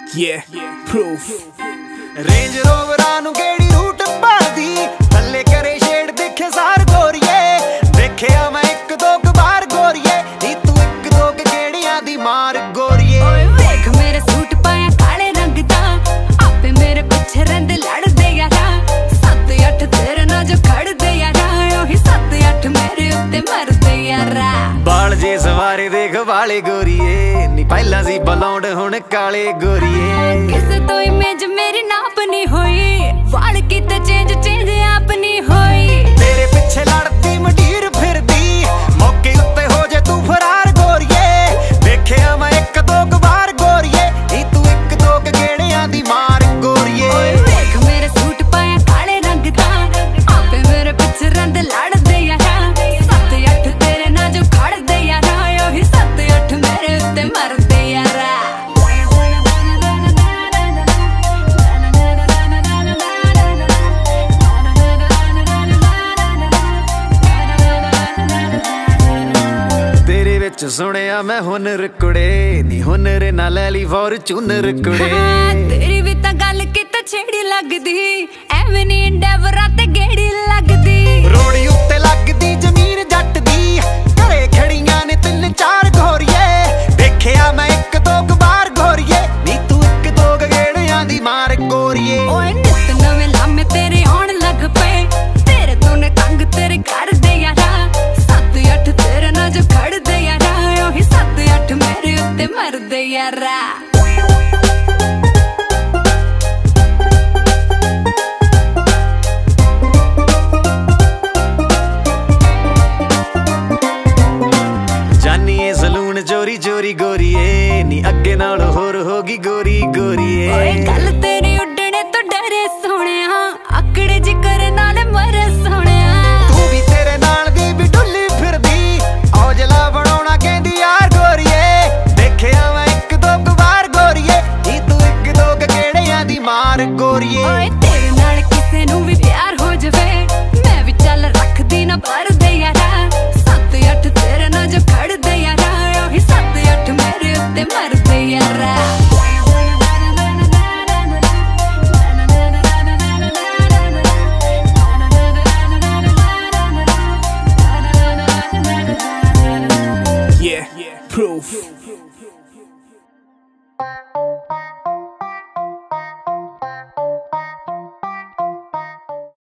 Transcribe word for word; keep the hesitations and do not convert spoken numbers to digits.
Yeah, proof. Range रोवरां गेड़ी route पादी थल्ले करे शेड देखे सार गोरिए देखिया मैं एक दो बार गोरिए नी तू एक दो गेड़ियां दी मार गोरिए। ओए वेख मेरे सूट पाया काले रंग दा आपे मेरे पिछे रहिंदे लड़दे यारा सत्त अठ तेरे ना जो खड़दे यारा ओही सत्त अठ मेरे उत्ते मरदे यारा। बाल जे सवारे देख वाले गोरिए नी पहला सी बलौंड हुण काले गोरिए। किसे तो इमेज मेरी नाप नहीं होई वाल किते चेंज चेंज आप नहीं होई तेरे पिछे लड़दी मडीर फिरदी मौके उत्ते हो जे तू फरार गोरिए देखिया मैं एक दो बार गोरिए नी तू एक दो गेड़ियां दी मार गोरिए। ओए वेख मेरे सूट पाया काले रंग दा आपे मेरे पिछे रहिंदे लड़दे यारा सत्त अठ तेरे ना जो खड़दे यारा ओही सत्त अठ मेरे उत्ते मरदे यारा। सुनिया मैं हुनर कुड़े नी हुनर ना ले ली फॉर्चूनर कुड़े। तेरी भी ता गल किते छेड़ी लगदी एवें नी इंडेवरा ते गेड़ी लगदी रोड़ी उत्ते लगदी जमीन जट दी घरे खड़ियां ने तीन चार गोरिए देखिया मैं एक दो बार गोरिए नी तू एक दो गेड़ियां दी मार गोरिए। ओए नित नवे लामे तेरे आउण लग पे तेरे तो ने कंग तेरे कर दे यारा सत्त अठ तेरे ना जो खड़ दे यारा ओही सत्त अठ मेरे उत्ते मरदे यारा। जानिए सलून चोरी चोरी गोरिए नी अगे नाल होर होगी गोरी गोरिए। ओए गल तेरी उड्डने तो डरे सोहणिया आकड़े जिकर नाल मरे सोहणिया तू भी तेरे नाल दी भी डुल्ली फिरदी औजला बनाउणा कहंदी यार गोरिए देखिया मैं एक दो बार गोरिए नी तू एक दो गेड़ियां दी मार गोरिए। ओए तेरे नाल किसे नू भी प्यार हो जावे मैं भी चल रखदी ना पर दे यारा सत्त अठ तेरे ना जो खड़ दे यारा ओही सत्त अठ मेरे उत्ते मरदे यारा। Yeah, proof.